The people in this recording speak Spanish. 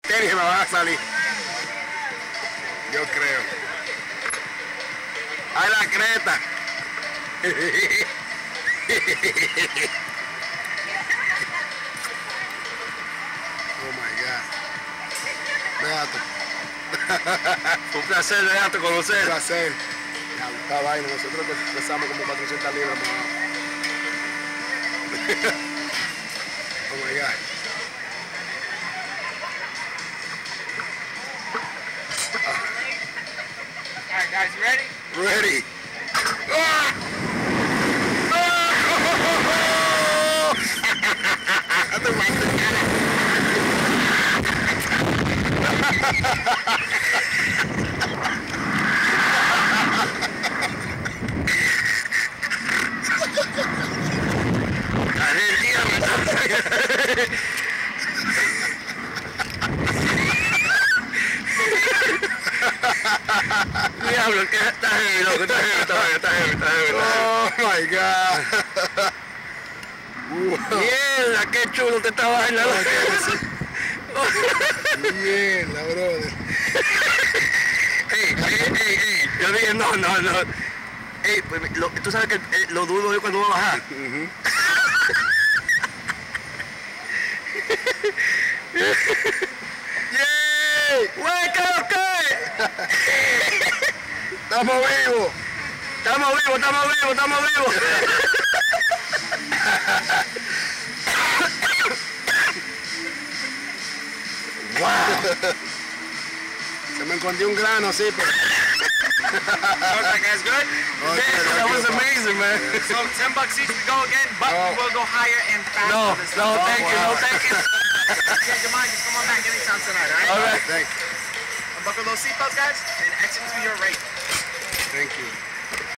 tenis me van a salir. Yo creo. ¡Ay, la creta! Oh my God. Beato. Un placer, Beato, conocer. Un placer. Esta vaina, nosotros pesamos como 400 libras más. Oh my God. Alright guys, you ready? Ready. Ah! Diablo, que está heavy, loco, está heavy. Oh my God. Mierda, qué chulo te está bailando. Mierda, brother. Ey, yo dije, no. Ey, pues, tú sabes que lo duro es cuando va a bajar. ¡Yay! ¡Güey, qué lo que! ¡Estamos vivos! Estamos vivos. ¡Wow! Se me escondió un grano, sí, pero... Okay guys, good? That was amazing, man. So $10 each we go again, but we will go higher and faster No, this time. thank you. Change your mind, just come on back anytime tonight, alright? All right. Thank you. Unbuckle those seatbelts guys and exit to your rate. Thank you.